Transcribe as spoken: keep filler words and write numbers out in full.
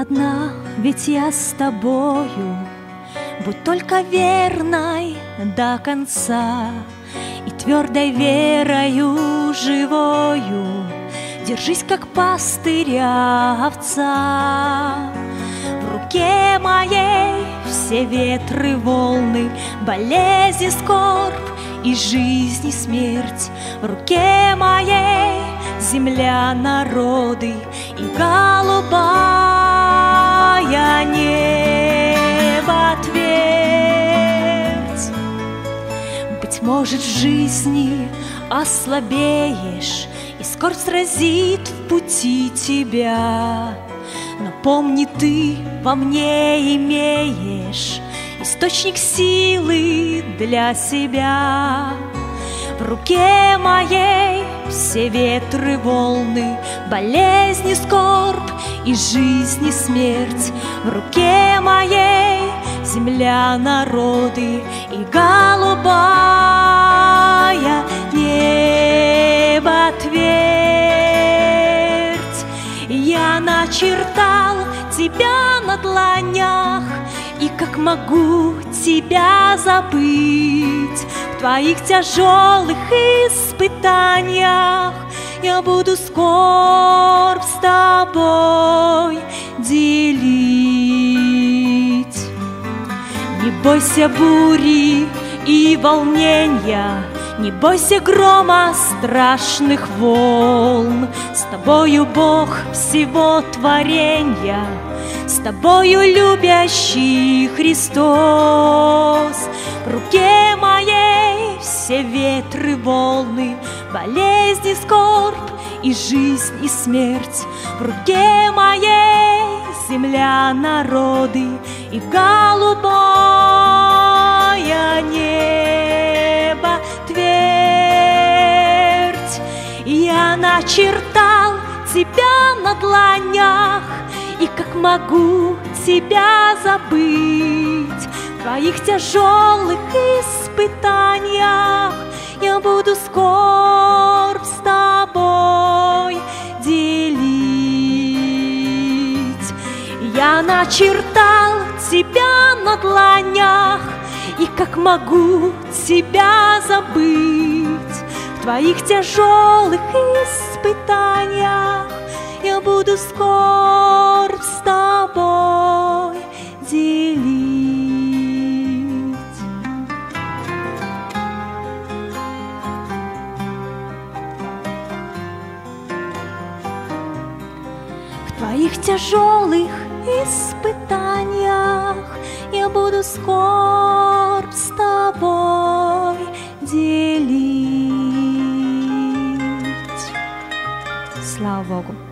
одна, ведь я с тобою. Будь только верной до конца и твердой верою живою. Держись, как пастыря овца. В руке моей все ветры, волны, болезни, скорбь и жизнь, и смерть. В руке моей земля, народы и голубая небо твердь. Быть может, в жизни ослабеешь, и скорбь сразит в пути тебя. Но помни, ты во мне имеешь источник силы для себя. В руке моей все ветры, волны, болезни, скорбь и жизнь, и смерть. В руке моей земля, народы и голубая небо твердь. Я начертал тебя на дланях, и как могу тебя забыть? В твоих тяжелых испытаниях я буду скорбь с тобой делить. Не бойся бури и волнения, не бойся грома страшных волн. С тобою Бог всего творенья, с тобою любящий Христос. В руке моей все ветры, волны, болезни, скорбь и жизнь, и смерть. В руке моей земля, народы и голубое небо твердь. Я начертал тебя на дланях, и как могу тебя забыть? В твоих тяжелых испытаниях я буду скорбь с тобой делить. Я начертал тебя на дланях, и как могу тебя забыть? В твоих тяжелых испытаниях я буду скорбь с тобой делить. В твоих тяжелых испытаниях я буду скорбь с тобой делить. Слава Богу.